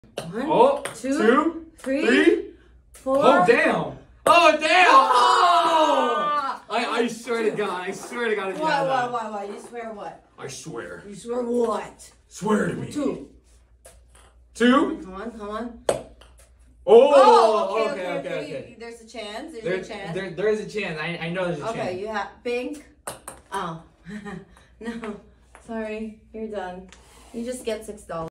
One, Oh, two, three, three, four. Oh, down. Oh, down. Ah! Oh! I swear to God. I swear to God. It's down. Why? You swear what? I swear. You swear what? Swear to me. Two. Two. Come on. Oh, okay. There's a chance. There's a chance. There is a chance. I know there's a chance. Okay, you have pink. Oh. No. Sorry. You're done. You just get $6.